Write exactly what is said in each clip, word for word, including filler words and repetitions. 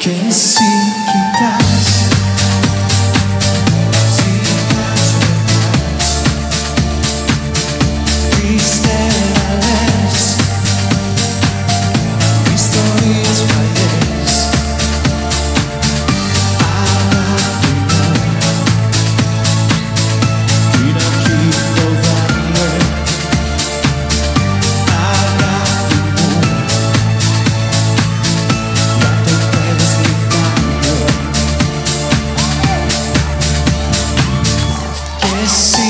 κι εσύ κοιτάς. Ζητάς, ρωτάς, ύστερα λες ιστορίες παλιές. Αγάπη μου, την αρχή φοβάμαι. Αγάπη μου, για το τέλος λυπάμαι. Κι εσύ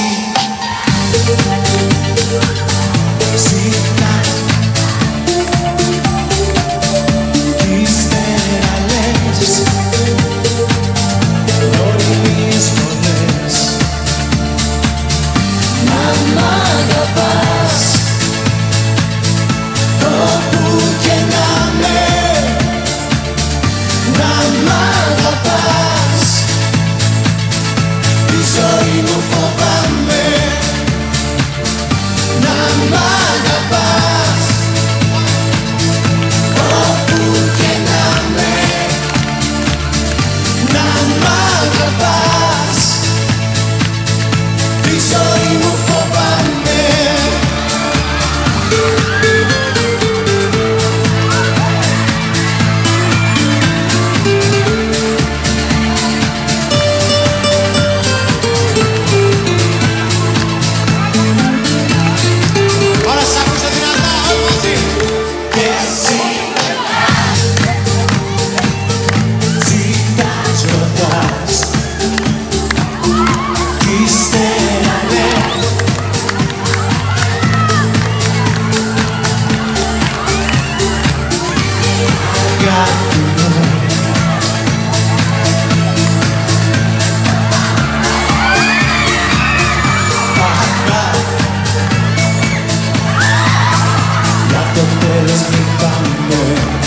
ζητάς κι ύστερα λες ορειλίες πολλές. Να μ' αγαπάς όπου και να με, να μ' αγαπάς, τη ζωή μου φοβάμαι. Να μ' αγαπάς όπου και να με, να μ' αγαπάς, τη ζωή μου φοβάμαι. Όλα σ' άκουσα δυνατά, όλοι μαζί. Και εσύ ζητάς, ρωτάς, κι ύστερα λες αγάπη μου, αγάπη, για το τέλος λυπάμαι.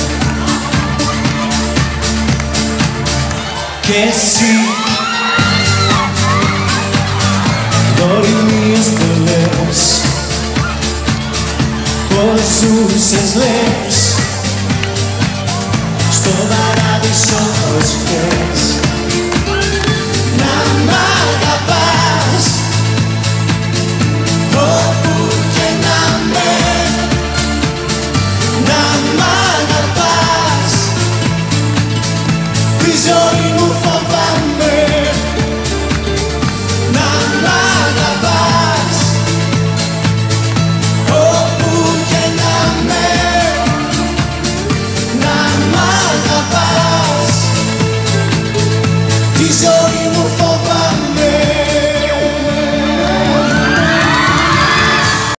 Κι εσύ ορειλίες πολλές, πως ζούσες λες στο παράδεισο ως χθες. Να μ' αγαπάς όπου και να με, να μ' αγαπάς, τη ζωή μου φοβάμαι. Να μ' αγαπάς όπου και να με, να μ' αγαπάς.